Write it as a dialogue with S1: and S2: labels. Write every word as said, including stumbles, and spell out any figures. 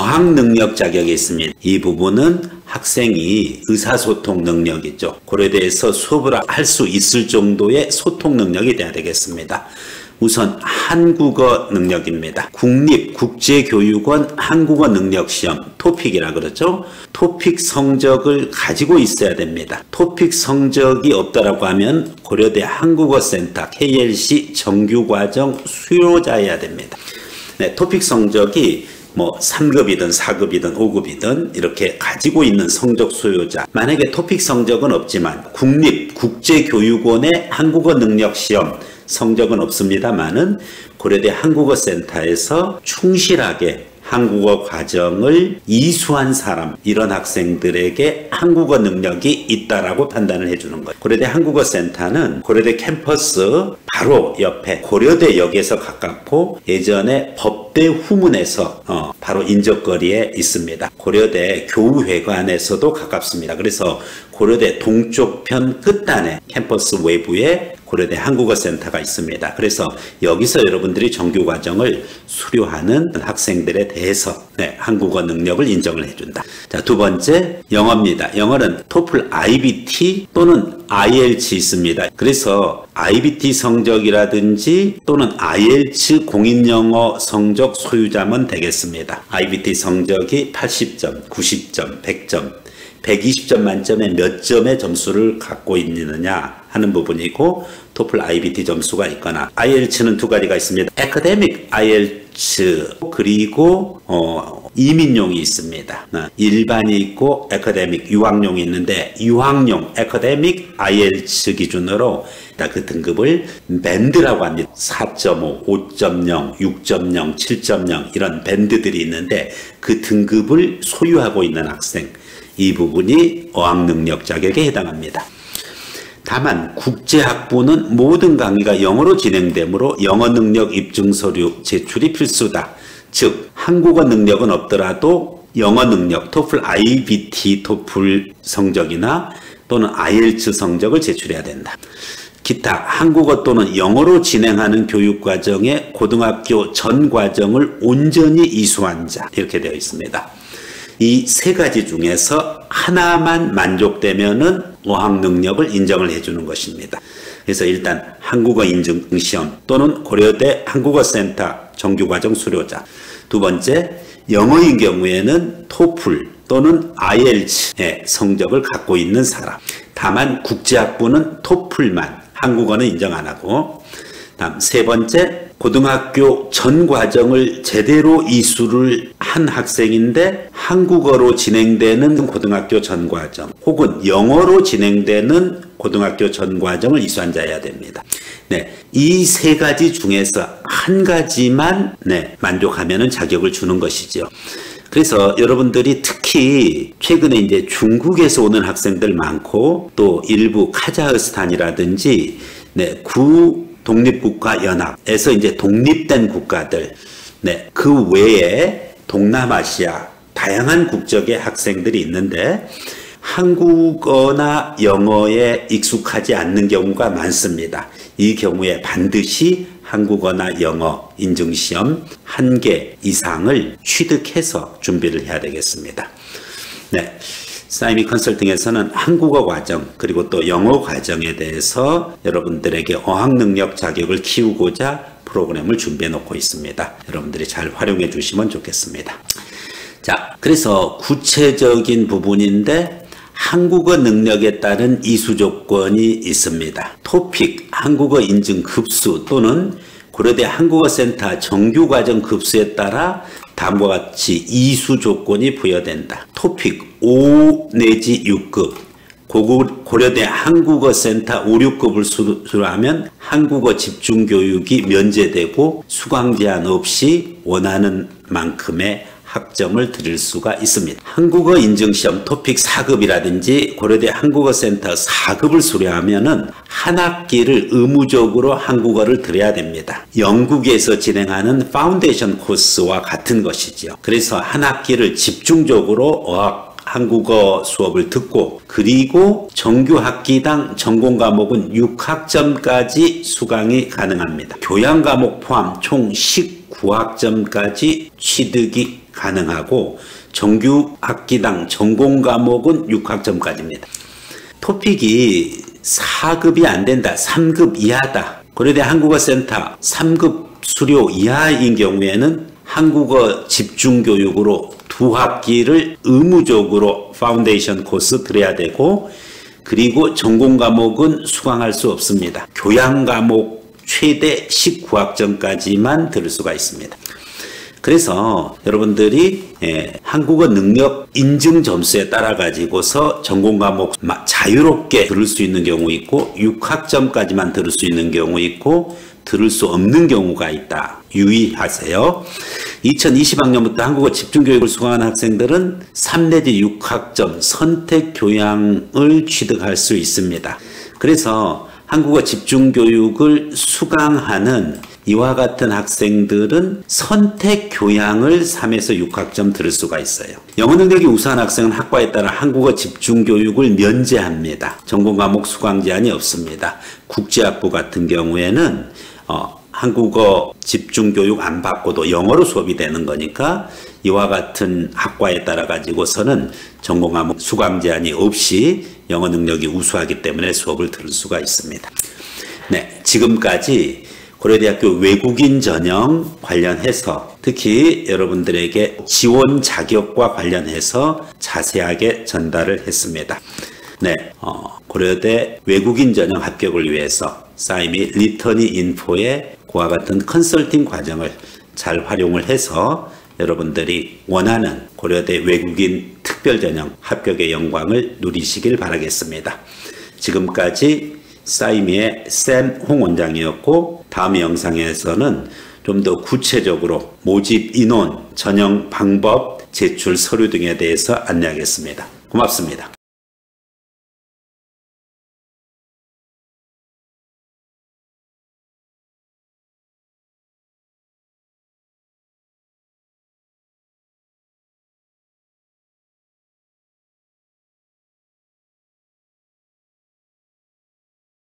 S1: 어학 능력 자격이 있습니다. 이 부분은 학생이 의사소통 능력이죠. 고려대에서 수업을 할 수 있을 정도의 소통 능력이 돼야 되겠습니다. 우선 한국어 능력입니다. 국립국제교육원 한국어 능력시험 토픽이라 그러죠. 토픽 성적을 가지고 있어야 됩니다. 토픽 성적이 없다라고 하면 고려대 한국어센터 케이엘씨 정규과정 수료자여야 됩니다. 네, 토픽 성적이 뭐 삼 급이든 사 급이든 오 급이든 이렇게 가지고 있는 성적 수요자, 만약에 토픽 성적은 없지만 국립국제교육원의 한국어 능력시험 성적은 없습니다만은 고려대 한국어센터에서 충실하게 한국어 과정을 이수한 사람, 이런 학생들에게 한국어 능력이 있다라고 판단을 해주는 거예요. 고려대 한국어센터는 고려대 캠퍼스 바로 옆에 고려대역에서 가깝고 예전에 법대 후문에서 어, 바로 인접거리에 있습니다. 고려대 교우회관에서도 가깝습니다. 그래서 고려대 동쪽편 끝단에 캠퍼스 외부에 고려대 한국어센터가 있습니다. 그래서 여기서 여러분들이 정규과정을 수료하는 학생들에 대해서 네, 한국어 능력을 인정을 해준다. 자, 두 번째 영어입니다. 영어는 토플 아이비티 또는 아이엘츠 있습니다. 그래서 아이비티 성적이라든지 또는 아이엘츠 공인영어 성적 소유자면 되겠습니다. 아이비티 성적이 팔십 점, 구십 점, 백 점, 백이십 점 만점에 몇 점의 점수를 갖고 있느냐 하는 부분이고, 토플 아이비티 점수가 있거나, 아이엘츠는 두 가지가 있습니다. 에카데믹 아이엘츠 그리고 어, 이민용이 있습니다. 일반이 있고 에카데믹 유학용이 있는데, 유학용 에카데믹 아이엘츠 기준으로 그 등급을 밴드라고 합니다. 사 점 오, 오 점 영, 육 점 영, 칠 점 영 이런 밴드들이 있는데 그 등급을 소유하고 있는 학생, 이 부분이 어학능력 자격에 해당합니다. 다만 국제학부는 모든 강의가 영어로 진행되므로 영어 능력 입증 서류 제출이 필수다. 즉 한국어 능력은 없더라도 영어 능력, 토플 아이비티 토플 성적이나 또는 아이엘츠 성적을 제출해야 된다. 기타 한국어 또는 영어로 진행하는 교육과정에 고등학교 전 과정을 온전히 이수한 자, 이렇게 되어 있습니다. 이 세 가지 중에서 하나만 만족되면은 어학 능력을 인정을 해주는 것입니다. 그래서 일단 한국어 인증 시험 또는 고려대 한국어센터 정규과정 수료자. 두 번째, 영어인 경우에는 토플 또는 아이엘츠의 성적을 갖고 있는 사람. 다만 국제학부는 토플만, 한국어는 인정 안 하고. 다음 세 번째, 고등학교 전 과정을 제대로 이수를 한 학생인데 한국어로 진행되는 고등학교 전 과정 혹은 영어로 진행되는 고등학교 전 과정을 이수한 자여야 됩니다. 네, 이 세 가지 중에서 한 가지만 네, 만족하면은 자격을 주는 것이죠. 그래서 여러분들이 특히 최근에 이제 중국에서 오는 학생들 많고 또 일부 카자흐스탄이라든지 네, 구 독립국가연합에서 이제 독립된 국가들, 네, 그 외에 동남아시아 다양한 국적의 학생들이 있는데 한국어나 영어에 익숙하지 않는 경우가 많습니다. 이 경우에 반드시 한국어나 영어 인증시험 한 개 이상을 취득해서 준비를 해야 되겠습니다. 네. 사이미 컨설팅에서는 한국어 과정 그리고 또 영어 과정에 대해서 여러분들에게 어학능력 자격을 키우고자 프로그램을 준비해 놓고 있습니다. 여러분들이 잘 활용해 주시면 좋겠습니다. 자, 그래서 구체적인 부분인데 한국어 능력에 따른 이수 조건이 있습니다. 토픽 한국어 인증 급수 또는 고려대 한국어센터 정규과정 급수에 따라 다음과 같이 이수 조건이 부여된다. 토픽 오 내지 육 급, 고려대 한국어센터 오, 육 급을 수료하면 한국어 집중교육이 면제되고 수강 제한 없이 원하는 만큼의 학점을 드릴 수가 있습니다. 한국어 인증시험 토픽 사 급이라든지 고려대 한국어센터 사 급을 수료하면은 한 학기를 의무적으로 한국어를 들어야 됩니다. 영국에서 진행하는 파운데이션 코스와 같은 것이죠. 그래서 한 학기를 집중적으로 어학 한국어 수업을 듣고 그리고 정규 학기당 전공 과목은 육 학점까지 수강이 가능합니다. 교양 과목 포함 총 십구 학점까지 취득이 가능하고 정규 학기당 전공 과목은 육 학점까지입니다. 토픽이 사 급이 안 된다, 삼 급 이하다. 고려대 한국어센터 삼 급 수료 이하인 경우에는 한국어 집중교육으로 두 학기를 의무적으로 파운데이션 코스 들어야 되고, 그리고 전공 과목은 수강할 수 없습니다. 교양 과목 최대 십구 학점까지만 들을 수가 있습니다. 그래서 여러분들이 예, 한국어 능력 인증 점수에 따라 가지고서 전공 과목 자유롭게 들을 수 있는 경우 있고, 육 학점까지만 들을 수 있는 경우 있고, 들을 수 없는 경우가 있다. 유의하세요. 이천이십 학년부터 한국어 집중교육을 수강하는 학생들은 삼 내지 육 학점 선택 교양을 취득할 수 있습니다. 그래서 한국어 집중교육을 수강하는 이와 같은 학생들은 선택 교양을 삼에서 육 학점 들을 수가 있어요. 영어 능력이 우수한 학생은 학과에 따라 한국어 집중교육을 면제합니다. 전공 과목 수강 제한이 없습니다. 국제학부 같은 경우에는 어, 한국어 집중교육 안 받고도 영어로 수업이 되는 거니까 이와 같은 학과에 따라 가지고서는 전공 과목 수강 제한이 없이 영어 능력이 우수하기 때문에 수업을 들을 수가 있습니다. 네, 지금까지 고려대학교 외국인 전형 관련해서 특히 여러분들에게 지원 자격과 관련해서 자세하게 전달을 했습니다. 네, 어, 고려대 외국인 전형 합격을 위해서 싸이미 리터니 인포의 그와 같은 컨설팅 과정을 잘 활용을 해서 여러분들이 원하는 고려대 외국인 특별 전형 합격의 영광을 누리시길 바라겠습니다. 지금까지 싸이미의 샘 홍 원장이었고, 다음 영상에서는 좀 더 구체적으로 모집 인원, 전형 방법, 제출 서류 등에 대해서 안내하겠습니다. 고맙습니다.